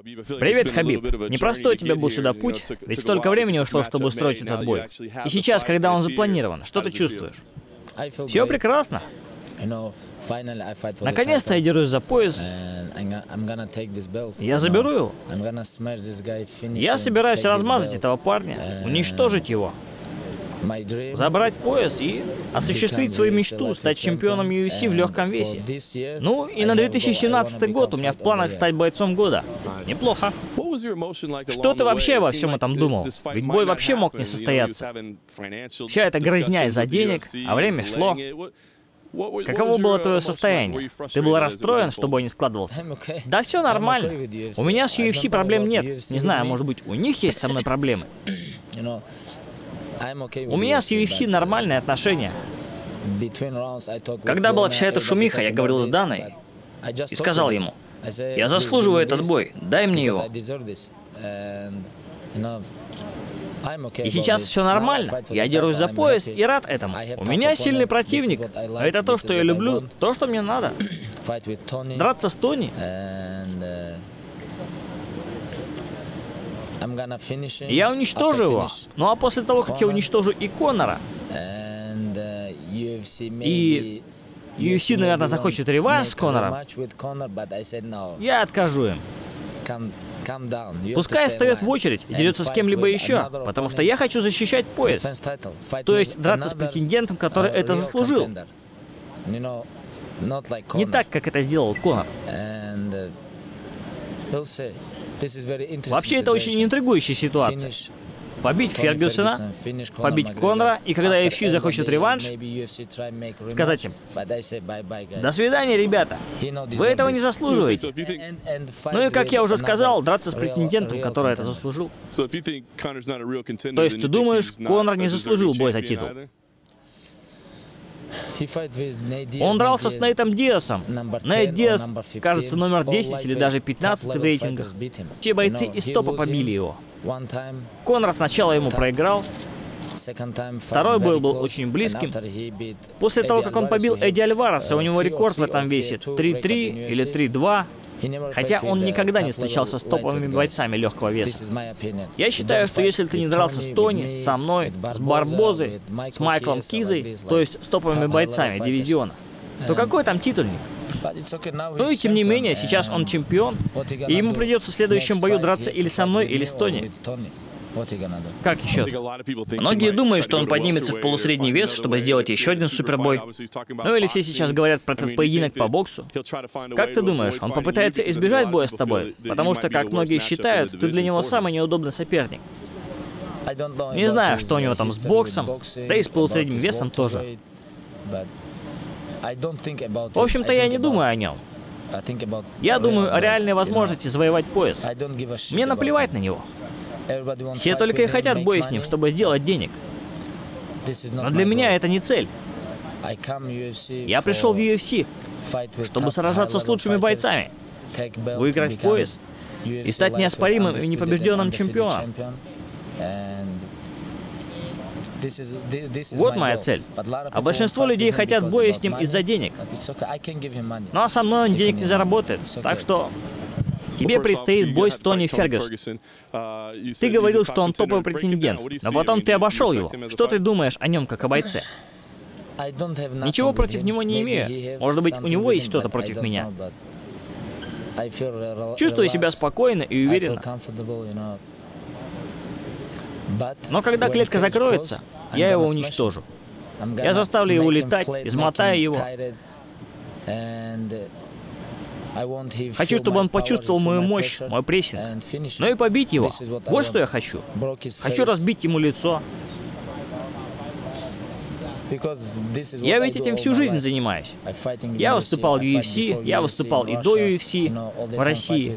Привет, Хабиб. Непростой у тебя был сюда путь, ведь столько времени ушло, чтобы устроить этот бой. И сейчас, когда он запланирован, что ты чувствуешь? Все прекрасно. Наконец-то я дерусь за пояс. Я заберу его. Я собираюсь размазать этого парня, уничтожить его, забрать пояс и осуществить свою мечту, стать чемпионом UFC в легком весе. Ну и на 2017 год у меня в планах стать бойцом года. Неплохо. Что ты вообще во всем этом думал? Ведь бой вообще мог не состояться. Вся эта грызня из-за денег, а время шло. Каково было твое состояние? Ты был расстроен, что бой не складывался? Да все нормально. У меня с UFC проблем нет. Не знаю, может быть, у них есть со мной проблемы. У меня с UFC нормальные отношения. Когда была вся эта шумиха, я говорил с Даной и сказал ему: я заслуживаю этот бой, дай мне его. И сейчас все нормально. Я дерусь за пояс и рад этому. У меня сильный противник. А это то, что я люблю, то, что мне надо. Драться с Тони. Я уничтожу его. Ну а после того, как я уничтожу и Конора, и UFC, наверное, захочет реванш с Конором, я откажу им. Пускай встает в очередь и дерется с кем-либо еще, потому что я хочу защищать пояс. То есть драться с претендентом, который это заслужил. Не так, как это сделал Конор. Вообще, это очень интригующая ситуация. Побить Фергюсона, побить Конора, и когда UFC захочет реванш, сказать им: до свидания, ребята, вы этого не заслуживаете. Ну и, как я уже сказал, драться с претендентом, который это заслужил. То есть ты думаешь, Конор не заслужил бой за титул? Он дрался с Нейтом Диасом. Нейт Диас, кажется, номер 10 или даже 15 в рейтингах. Те бойцы из топа побили его. Конор сначала ему проиграл. Второй бой был очень близким. После того, как он побил Эдди Альвареса, у него рекорд в этом весе 3-3 или 3-2. Хотя он никогда не встречался с топовыми бойцами легкого веса. Я считаю, что если ты не дрался с Тони, со мной, с Барбозой, с Майклом Кизой, то есть с топовыми бойцами дивизиона, то какой там титульник? Ну и тем не менее, сейчас он чемпион, и ему придется в следующем бою драться или со мной, или с Тони. Как еще? Многие думают, что он поднимется в полусредний вес, чтобы сделать еще один супербой. Ну или все сейчас говорят про этот поединок по боксу. Как ты думаешь, он попытается избежать боя с тобой? Потому что, как многие считают, ты для него самый неудобный соперник. Не знаю, что у него там с боксом, да и с полусредним весом тоже. В общем-то, я не думаю о нем. Я думаю о реальной возможности завоевать пояс. Мне наплевать на него. Все только и хотят бой с ним, чтобы сделать денег. Но для меня это не цель. Я пришел в UFC, чтобы сражаться с лучшими бойцами, выиграть пояс и стать неоспоримым и непобежденным чемпионом. Вот моя цель. А большинство людей хотят боя с ним из-за денег. Ну а со мной он денег не заработает. Так что тебе предстоит бой с Тони Фергюсоном. Ты говорил, что он топовый претендент, но потом ты обошел его. Что ты думаешь о нем как о бойце? Ничего против него не имею. Может быть, у него есть что-то против меня. Чувствую себя спокойно и уверенно. Но когда клетка закроется, я его уничтожу. Я заставлю его летать, измотаю его. Хочу, чтобы он почувствовал мою мощь, мой прессинг. Ну и побить его. Вот что я хочу. Хочу разбить ему лицо. Я ведь этим всю жизнь занимаюсь. Я выступал в UFC, я выступал и до UFC в России.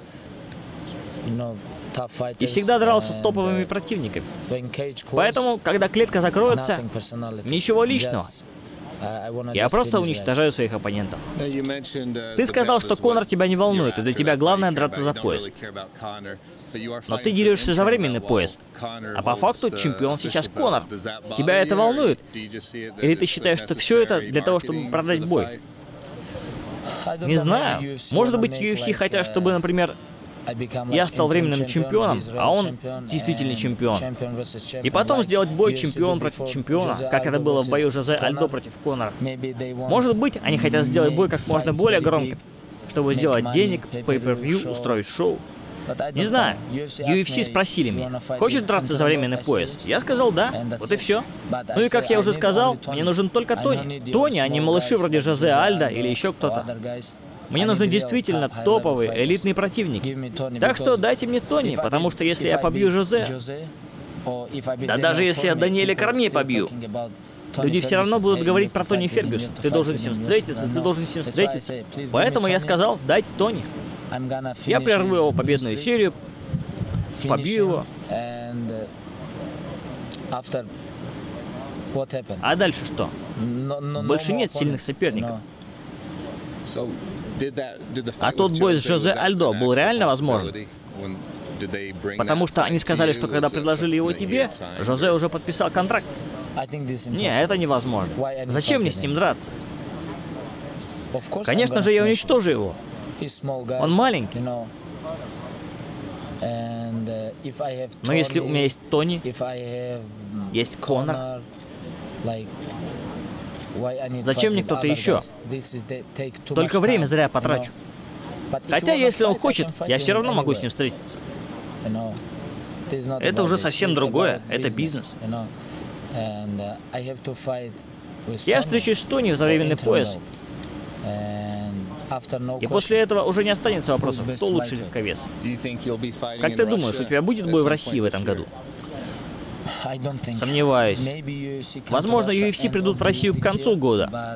И всегда дрался с топовыми противниками. Поэтому, когда клетка закроется, ничего личного. Я просто уничтожаю своих оппонентов. Ты сказал, что Конор тебя не волнует, и для тебя главное драться за пояс. Но ты дерешься за временный пояс. А по факту чемпион сейчас Конор. Тебя это волнует? Или ты считаешь, что все это для того, чтобы продать бой? Не знаю. Может быть, UFC хотят, чтобы, например, Я стал временным чемпионом, а он действительный чемпион. И потом сделать бой чемпион против чемпиона, как это было в бою Жозе Альдо против Конора. Может быть, они хотят сделать бой как можно более громким, чтобы сделать денег, pay-per-view, устроить шоу. Не знаю. UFC спросили меня: хочешь драться за временный пояс? Я сказал да. Вот и все. Ну и как я уже сказал, мне нужен только Тони. Тони, а не малыши вроде Жозе Альдо или еще кто-то. Мне нужны действительно топовые, элитные противники. Так что дайте мне Тони, потому что если я побью Жозе, да даже если я Даниэля Кормье побью, люди все равно будут говорить про Тони Фергюса. Ты должен с ним встретиться, ты должен с ним встретиться. Поэтому я сказал, дайте Тони. Я прерву его победную серию, побью его. А дальше что? Больше нет сильных соперников. А тот бой с Жозе Альдо был реально возможен? Потому что они сказали, что когда предложили его тебе, Жозе уже подписал контракт. Не, это невозможно. Зачем мне с ним драться? Конечно же, я уничтожу его. Он маленький. Но если у меня есть Тони, есть Конор, зачем мне кто-то еще? Только время зря потрачу. Хотя, если он хочет, я все равно могу с ним встретиться. Это уже совсем другое, это бизнес. Я встречусь с Тони за временный пояс. И после этого уже не останется вопросов, кто лучший легковес. Как ты думаешь, у тебя будет бой в России в этом году? Сомневаюсь. Возможно, UFC придут в Россию к концу года.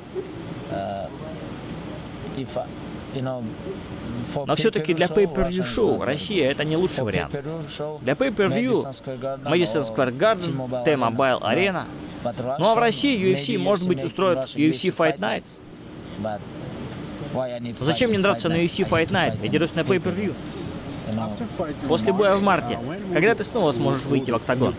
Но все-таки для pay-per-view шоу Россия — это не лучший вариант. Для pay-per-view Madison Square Garden, T-Mobile Arena. Ну а в России UFC, может быть, устроит UFC Fight Night. Зачем мне драться на UFC Fight Night? Я дерусь на pay-per-view. После боя в марте, когда ты снова сможешь выйти в октагон?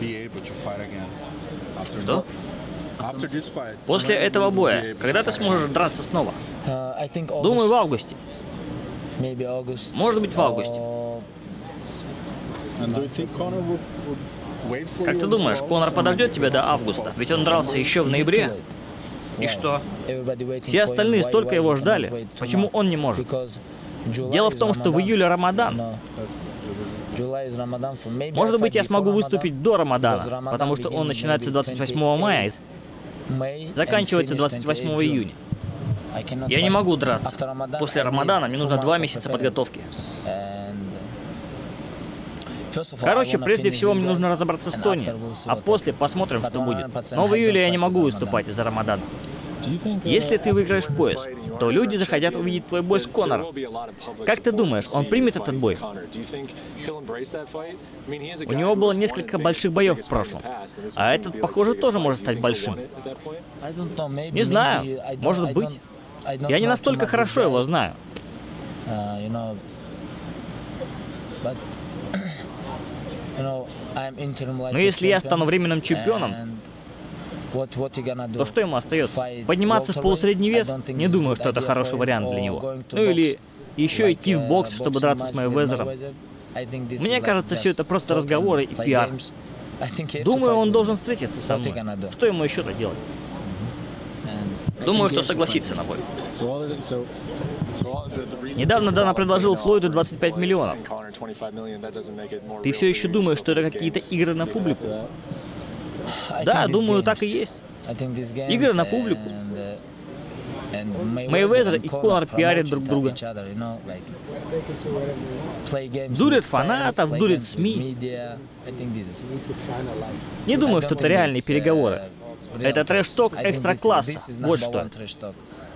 Что? После этого боя, когда ты сможешь драться снова? Думаю, в августе. Может быть, в августе. Как ты думаешь, Конор подождет тебя до августа? Ведь он дрался еще в ноябре. И что? Все остальные столько его ждали. Почему он не может? Дело в том, что в июле Рамадан. Может быть, я смогу выступить до Рамадана, потому что он начинается 28 мая и заканчивается 28 июня. Я не могу драться. После Рамадана мне нужно 2 месяца подготовки. Короче, прежде всего мне нужно разобраться с Тони, а после посмотрим, что будет. Но в июле я не могу выступать из-за Рамадана. Если ты выиграешь пояс, то люди захотят увидеть твой бой с Конором. Как ты думаешь, он примет этот бой? У него было несколько больших боев в прошлом, а этот, похоже, тоже может стать большим. Не знаю, может быть. Я не настолько хорошо его знаю. Но если я стану временным чемпионом, то что ему остается? Подниматься в полусредний вес? Не думаю, что это хороший вариант для него. Ну или еще идти в бокс, чтобы драться с Мэйвезером. Мне кажется, все это просто разговоры и пиар. Думаю, он должен встретиться со мной. Что ему еще-то делать? Думаю, что согласится на бой. Недавно Дана предложил Флойду 25 миллионов. Ты все еще думаешь, что это какие-то игры на публику? Да, думаю, так и есть. Игры на публику. Мэйвезер и Конор пиарят друг друга. Дурят фанатов, дурят СМИ. Не думаю, что это реальные переговоры. Это трэш-ток экстра-класса. Вот что.